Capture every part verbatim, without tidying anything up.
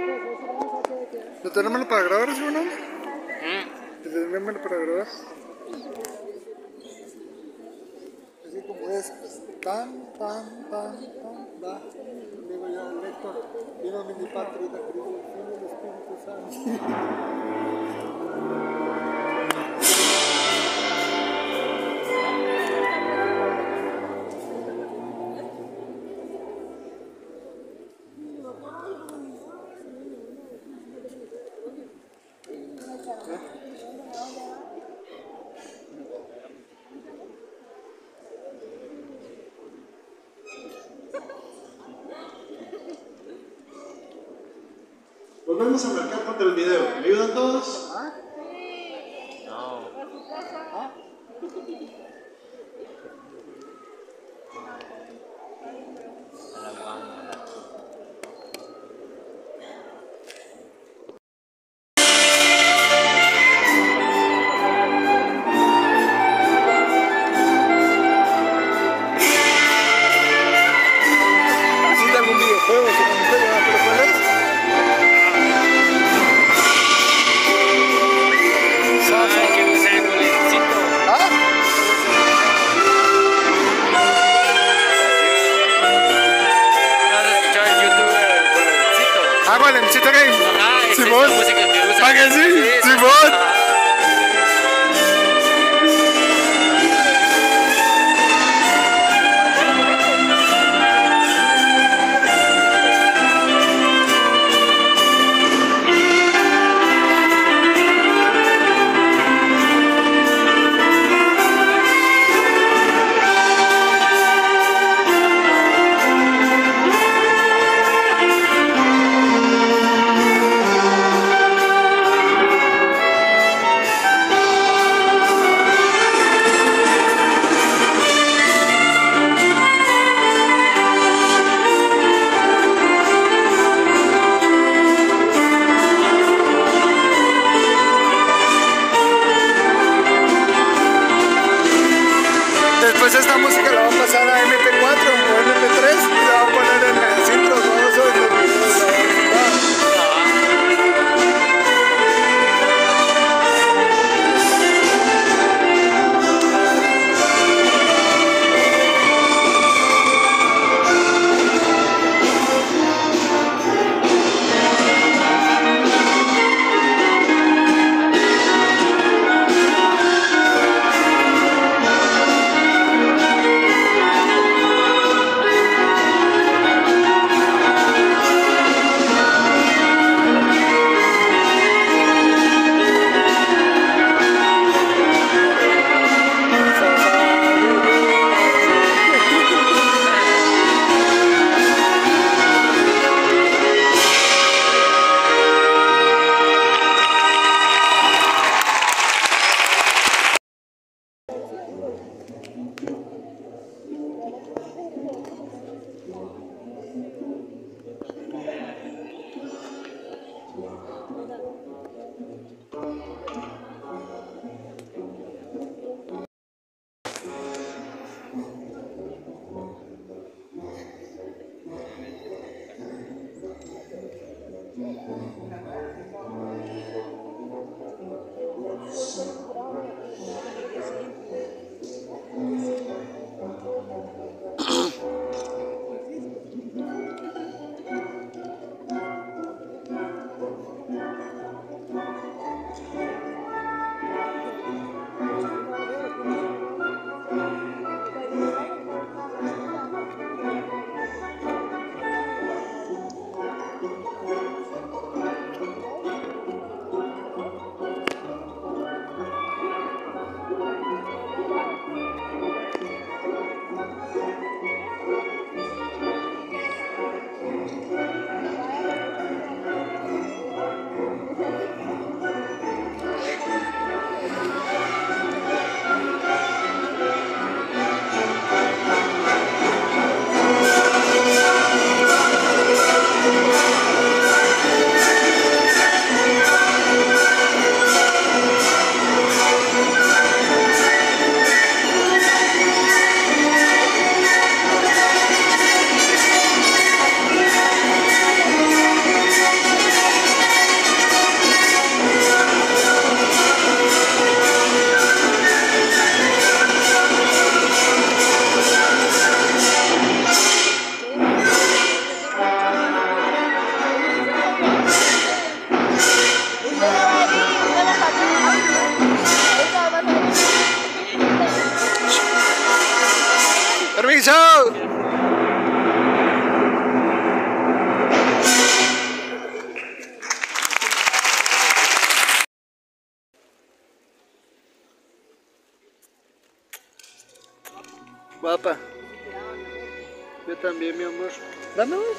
¿No tenemos para grabar, sí o no? ¿Mm? ¿Tenemos para grabar? Así como es, tan, tan, tan, tan, da. Digo yo, Lector, vino mi patria, Cristo, el Espíritu Santo. Volvemos a marcar contra el video. ¿Me ayudan todos? No. ¿Existe algún videojuego? ¿Pero cuál es? Ay, que no sea con el cito. ¿Ah? ¿No has escuchado el youtuber con el cito? Ah, vale, el Chito Game. Ajá, es Simón. esa música que usa. ¿Ah, que sí? Sí, Simón. ajá. Después esta música la va a pasar a eme pe cuatro o eme pe tres y la va a poner en las intros, no eso en los videos, la va a quitar. guapa. Yo también, mi amor. Dame vos.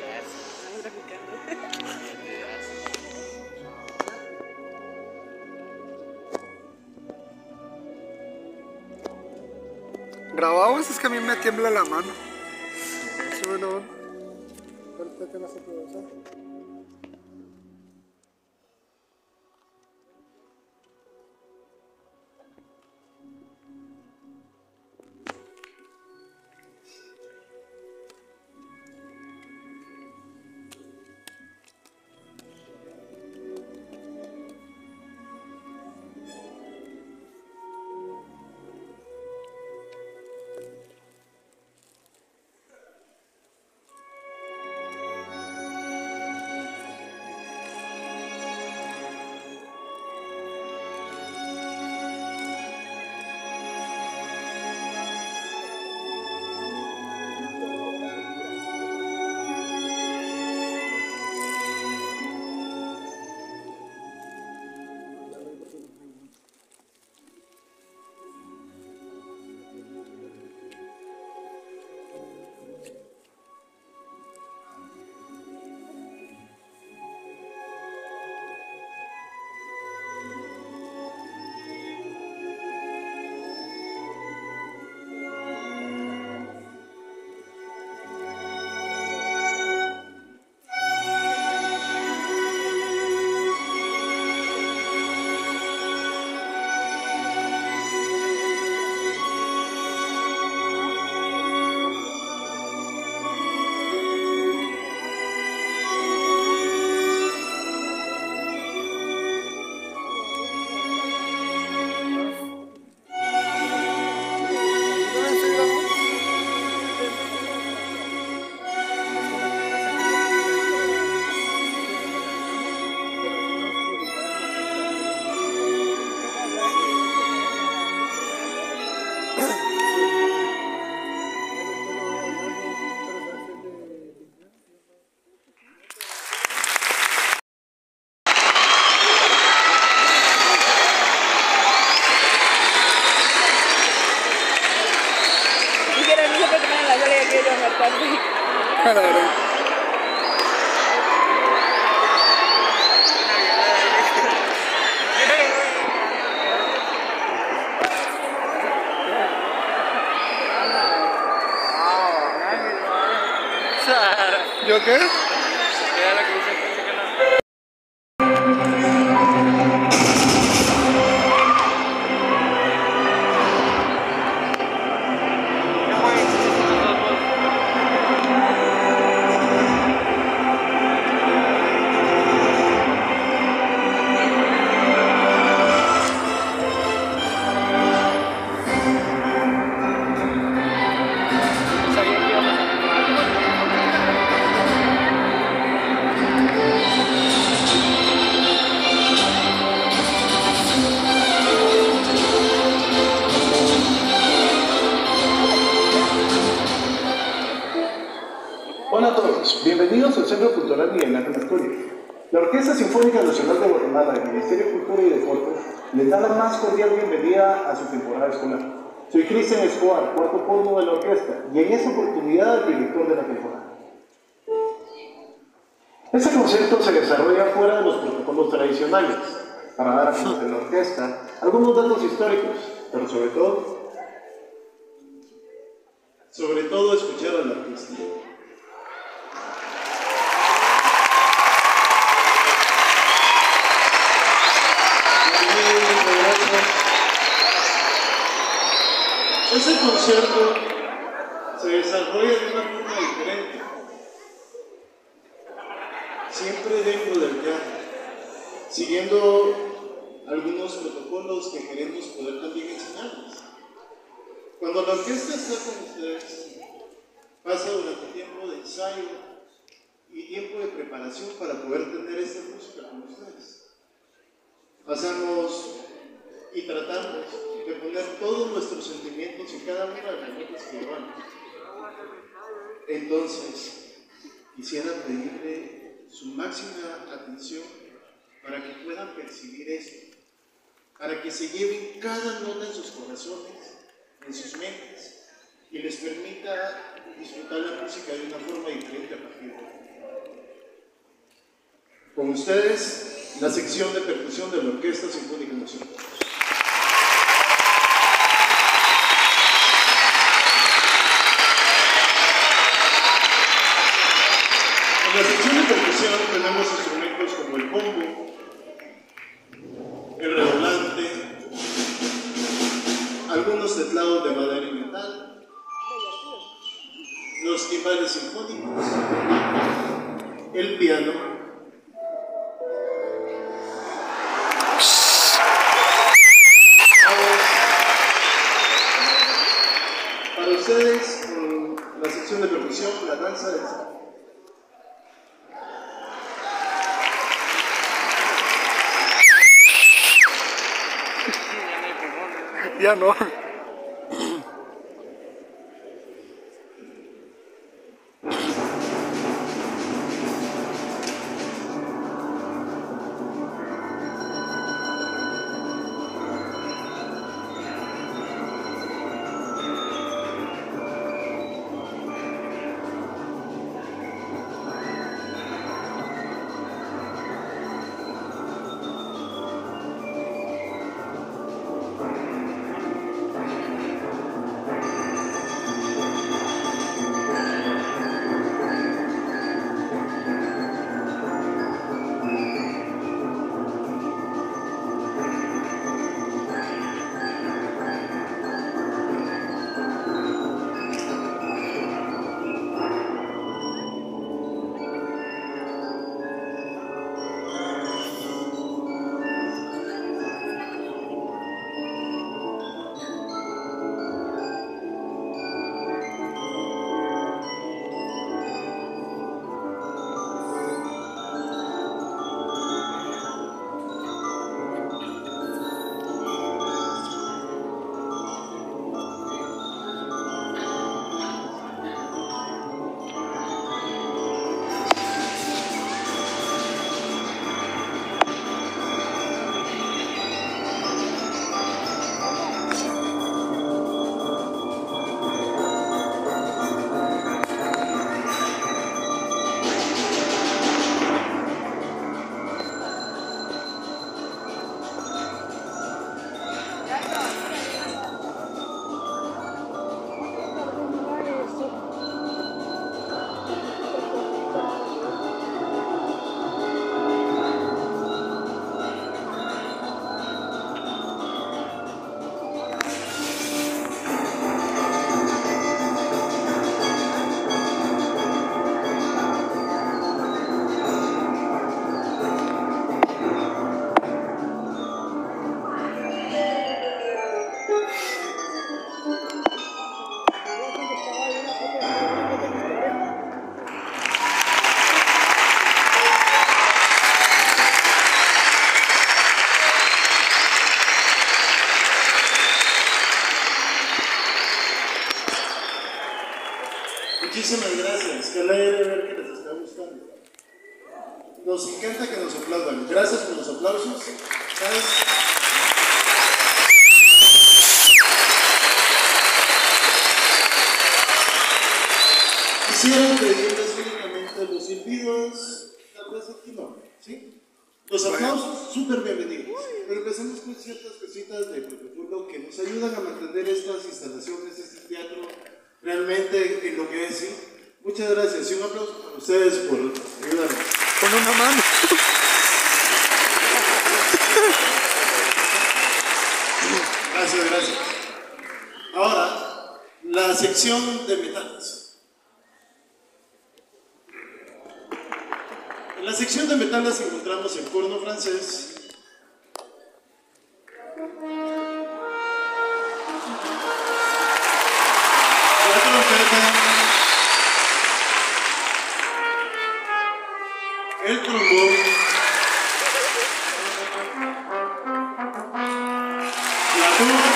Grabamos, es que a mí me tiembla la mano. Sí, bueno, ¿cuál te vas a aprovechar? ¿Yo qué? Hola a todos, bienvenidos al Centro Cultural Miguel Ángel Asturias. La Orquesta Sinfónica Nacional de Guatemala y el Ministerio de Cultura y Deportes les da la más cordial bienvenida a su temporada escolar. Soy Cristian Escobar, cuarto turno de la orquesta, y en esta oportunidad el director de la temporada. Este concepto se desarrolla fuera de los protocolos tradicionales, para dar a conocer la orquesta algunos datos históricos, pero sobre todo, sobre todo escuchar al artista. Este concierto se desarrolla de una forma diferente, siempre dentro del teatro, siguiendo algunos protocolos que queremos poder también enseñarles. Cuando la orquesta está con ustedes, pasa durante tiempo de ensayo y tiempo de preparación para poder tener esta música con ustedes. Pasamos y tratamos de poner todos nuestros sentimientos en cada una de las notas que llevamos. Entonces, quisiera pedirle su máxima atención para que puedan percibir esto, para que se lleven cada nota en sus corazones, en sus mentes, y les permita disfrutar la música de una forma diferente a partir de hoy. Con ustedes, la sección de percusión de la Orquesta Sinfónica Nacional. En la sección de percusión tenemos instrumentos como el bombo, el redoblante, algunos teclados de madera y metal, los timbales sinfónicos, el piano, para ustedes, en la sección de percusión, la danza del salón. Ya no. Muchísimas gracias, qué alegre ver que les está gustando. Nos encanta que nos aplaudan. Gracias por los aplausos. ¿Sabes? Quisiera pedirles únicamente los silbidos, tal vez aquí no, ¿sí? Los aplausos, súper bienvenidos. Pero empecemos con ciertas cositas de protocolo que nos ayudan a mantener estas instalaciones, este teatro, realmente en lo que es, ¿sí? Muchas gracias y un aplauso para ustedes por ayudarnos. Con una mano. Gracias, gracias. Ahora, la sección de metales. En la sección de metales encontramos el corno francés, la trompeta, el trombón, la tuba,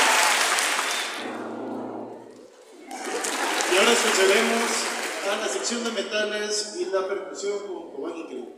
y ahora escucharemos a la sección de metales y la percusión con Cobán Increíble.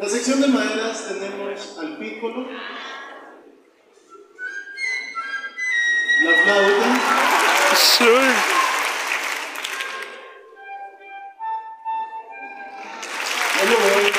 la sección de maderas tenemos al pícolo, la flauta, Sí. el oboe,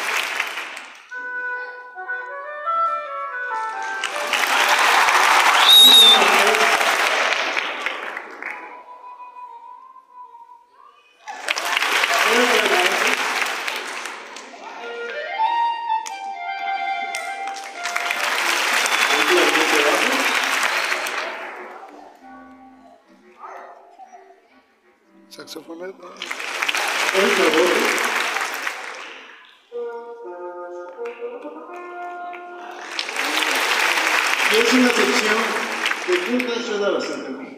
Saxofoneta. el fagote, y es una sección de punta, suena bastante bien.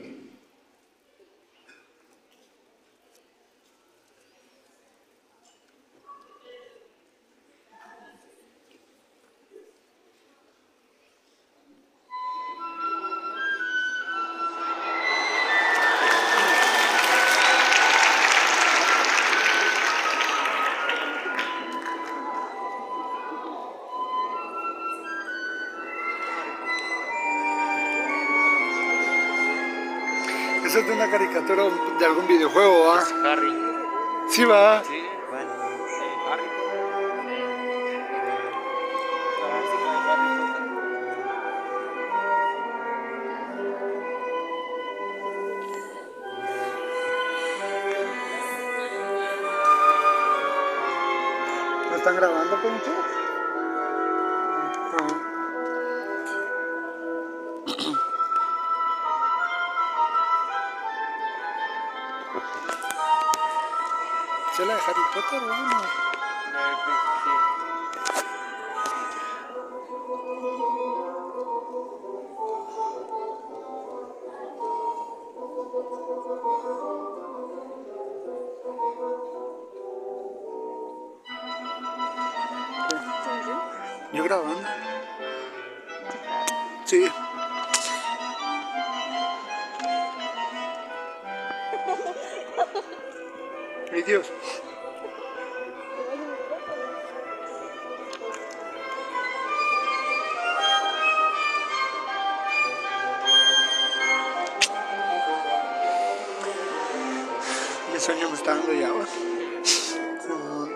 Esa es de una caricatura de algún videojuego, ¿va? Es Harry. Sí, va. Sí, bueno, eh, Harry. ¿Lo están grabando, Poncho? Ah. ¿Se la de Harry Potter o no? Eh, pues, sí. ¿Yo grabando? Sí. Ay, Dios. ¿Qué sueño me está dando ya, va? Ah.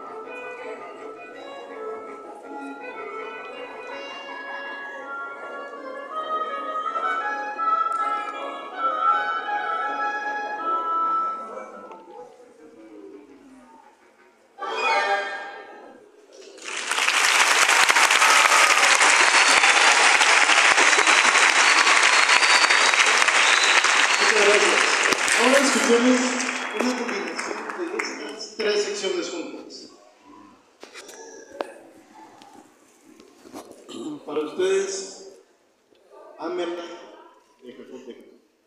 Muchas gracias. Ahora escuchemos una combinación de estas tres secciones juntas. Para ustedes, Amerla de Ecatepec.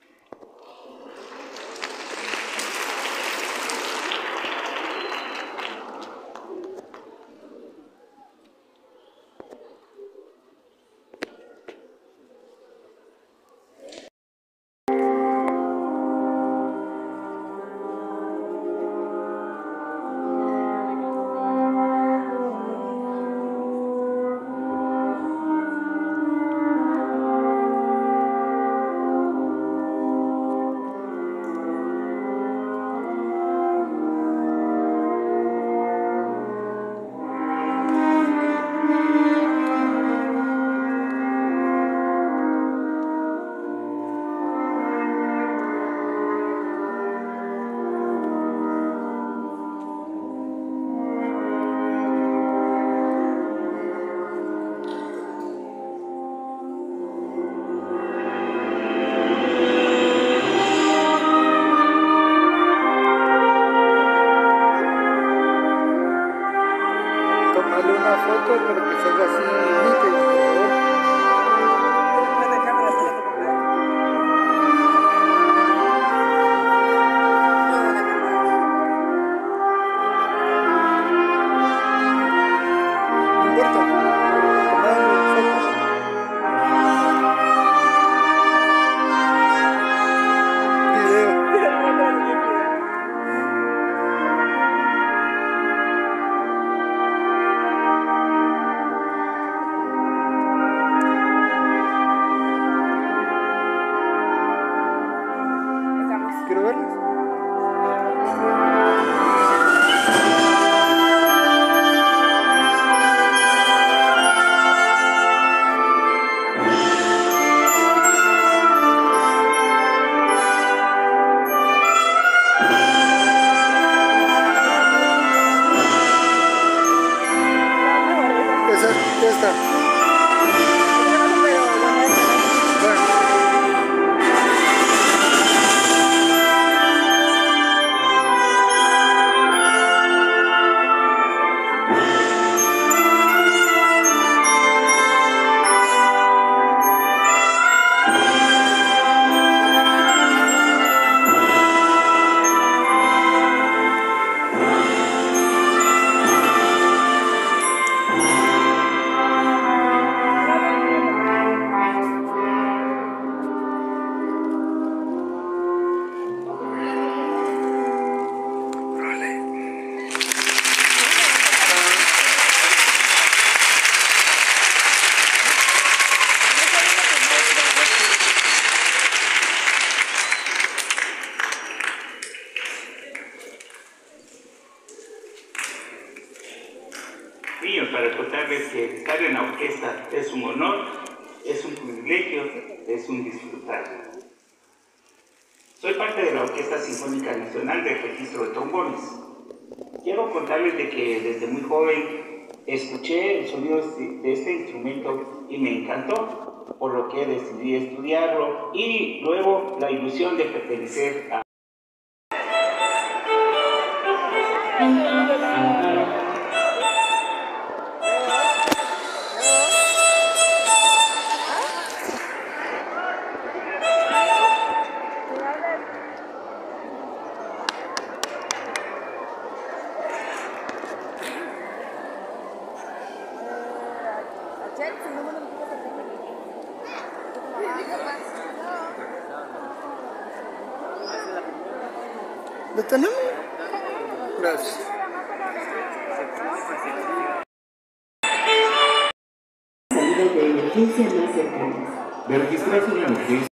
Tomarle una foto, pero que salga así nítido, por favor. No importa. Tomar fotos. Video. está. Bueno. Niños, para contarles que estar en la orquesta es un honor, es un privilegio, es un disfrutar. Soy parte de la Orquesta Sinfónica Nacional del Registro de Trombones. Quiero contarles de que desde muy joven escuché el sonido de este instrumento y me encantó, por lo que decidí estudiarlo y luego la ilusión de pertenecer a ¿Lo tenemos? Gracias. Salida de emergencia más cercanas. De registrarse una emergencia.